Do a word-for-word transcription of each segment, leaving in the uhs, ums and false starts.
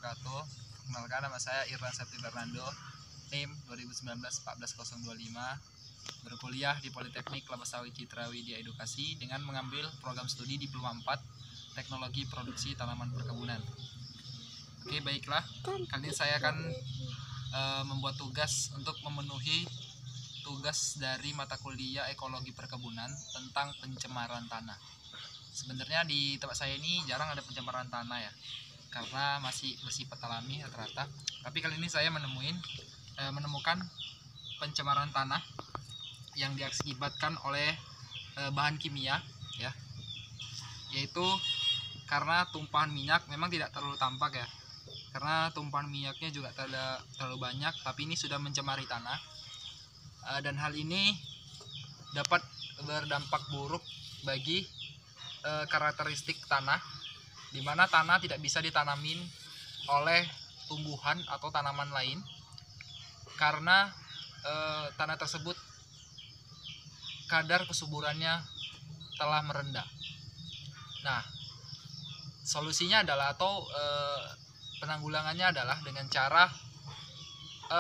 wabarakatuh. Perkenalkan, nama saya Irfan Septi Fernando, NIM dua ribu sembilan belas empat belas nol dua lima, berkuliah di Politeknik Kelapa Citra Widya Edukasi dengan mengambil program studi Diploma empat Teknologi Produksi Tanaman Perkebunan. Oke, baiklah. Kali ini saya akan e, membuat tugas untuk memenuhi tugas dari mata kuliah Ekologi Perkebunan tentang pencemaran tanah. Sebenarnya di tempat saya ini jarang ada pencemaran tanah ya, karena masih bersifat alami rata-rata. Tapi kali ini saya menemuin e, menemukan pencemaran tanah yang diakibatkan oleh e, bahan kimia ya, yaitu karena tumpahan minyak. Memang tidak terlalu tampak ya, karena tumpahan minyaknya juga tidak terlalu banyak, tapi ini sudah mencemari tanah e, dan hal ini dapat berdampak buruk bagi e, karakteristik tanah, di mana tanah tidak bisa ditanamin oleh tumbuhan atau tanaman lain karena e, tanah tersebut kadar kesuburannya telah merendah. Nah, solusinya adalah atau e, penanggulangannya adalah dengan cara e,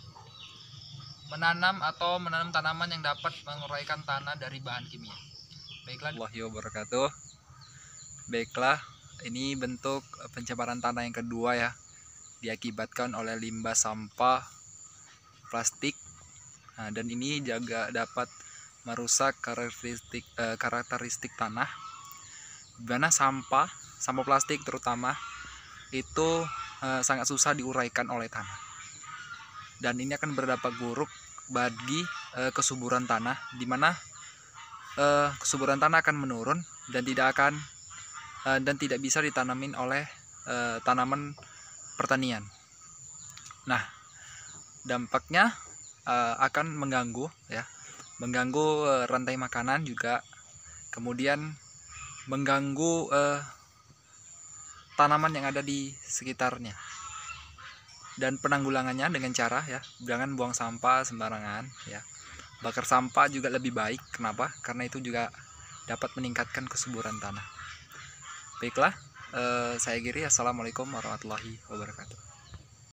menanam atau menanam tanaman yang dapat menguraikan tanah dari bahan kimia. Baiklah. Wahyu wabarakatuh. Baiklah, ini bentuk pencemaran tanah yang kedua ya, diakibatkan oleh limbah sampah plastik. Nah, dan ini juga dapat merusak karakteristik eh, karakteristik tanah, di mana sampah sampah plastik terutama itu eh, sangat susah diuraikan oleh tanah, dan ini akan berdampak buruk bagi eh, kesuburan tanah, di mana eh, kesuburan tanah akan menurun dan tidak akan eh, dan tidak bisa ditanamin oleh eh, tanaman pertanian. Nah, dampaknya uh, akan mengganggu ya, mengganggu uh, rantai makanan juga, kemudian mengganggu uh, tanaman yang ada di sekitarnya. Dan penanggulangannya dengan cara ya, jangan buang sampah sembarangan ya. Bakar sampah juga lebih baik. Kenapa? Karena itu juga dapat meningkatkan kesuburan tanah. Baiklah, uh, saya Giri. Assalamualaikum warahmatullahi wabarakatuh.